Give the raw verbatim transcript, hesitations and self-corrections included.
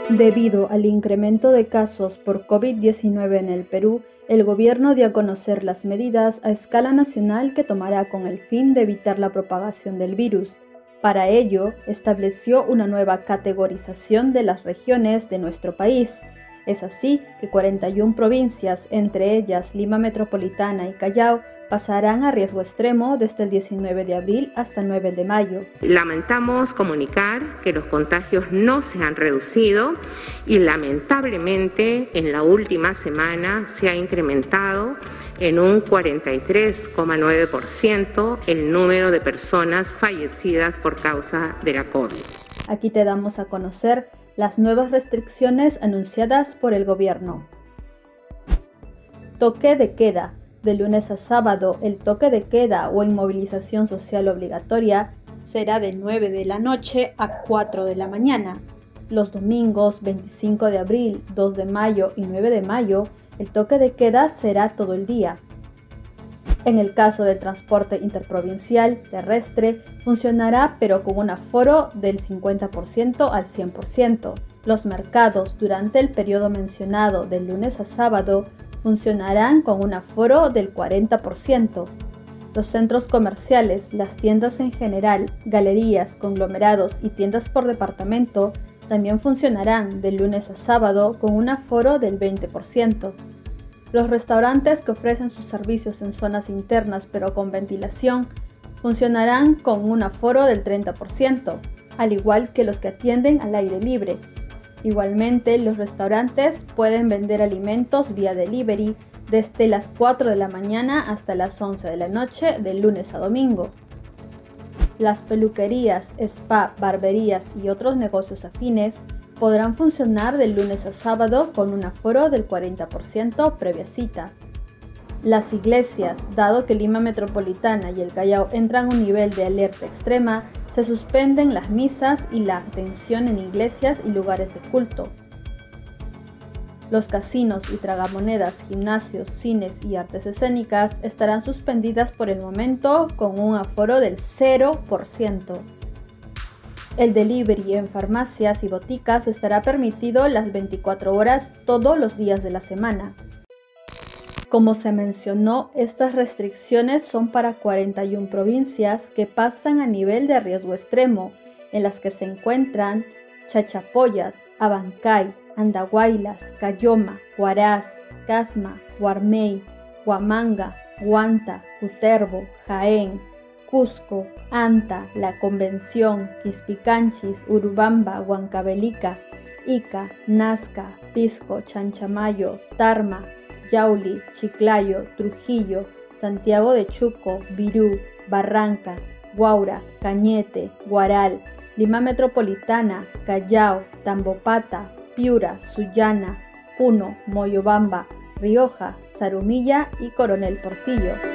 Debido al incremento de casos por COVID diecinueve en el Perú, el gobierno dio a conocer las medidas a escala nacional que tomará con el fin de evitar la propagación del virus. Para ello, estableció una nueva categorización de las regiones de nuestro país. Es así que cuarenta y una provincias, entre ellas Lima Metropolitana y Callao, pasarán a riesgo extremo desde el diecinueve de abril hasta el nueve de mayo. Lamentamos comunicar que los contagios no se han reducido y lamentablemente en la última semana se ha incrementado en un cuarenta y tres coma nueve por ciento el número de personas fallecidas por causa de la COVID. Aquí te damos a conocer las nuevas restricciones anunciadas por el gobierno. Toque de queda. De lunes a sábado, el toque de queda o inmovilización social obligatoria será de nueve de la noche a cuatro de la mañana. Los domingos veinticinco de abril, dos de mayo y nueve de mayo, el toque de queda será todo el día. En el caso del transporte interprovincial terrestre, funcionará pero con un aforo del cincuenta por ciento al cien por ciento. Los mercados durante el periodo mencionado de lunes a sábado funcionarán con un aforo del cuarenta por ciento. Los centros comerciales, las tiendas en general, galerías, conglomerados y tiendas por departamento también funcionarán de lunes a sábado con un aforo del veinte por ciento. Los restaurantes que ofrecen sus servicios en zonas internas pero con ventilación funcionarán con un aforo del treinta por ciento, al igual que los que atienden al aire libre. Igualmente, los restaurantes pueden vender alimentos vía delivery desde las cuatro de la mañana hasta las once de la noche de lunes a domingo. Las peluquerías, spa, barberías y otros negocios afines podrán funcionar de lunes a sábado con un aforo del cuarenta por ciento previa cita. Las iglesias, dado que Lima Metropolitana y el Callao entran a un nivel de alerta extrema, se suspenden las misas y la atención en iglesias y lugares de culto. Los casinos y tragamonedas, gimnasios, cines y artes escénicas estarán suspendidas por el momento con un aforo del cero por ciento. El delivery en farmacias y boticas estará permitido las veinticuatro horas todos los días de la semana. Como se mencionó, estas restricciones son para cuarenta y una provincias que pasan a nivel de riesgo extremo, en las que se encuentran Chachapoyas, Abancay, Andahuaylas, Cayoma, Huaraz, Casma, Guarmey, Huamanga, Huanta, Cutervo, Jaén, Cusco, Anta, La Convención, Quispicanchis, Urubamba, Huancavelica, Ica, Nazca, Pisco, Chanchamayo, Tarma, Yauli, Chiclayo, Trujillo, Santiago de Chuco, Virú, Barranca, Guaura, Cañete, Guaral, Lima Metropolitana, Callao, Tambopata, Piura, Sullana, Puno, Moyobamba, Rioja, Zarumilla y Coronel Portillo.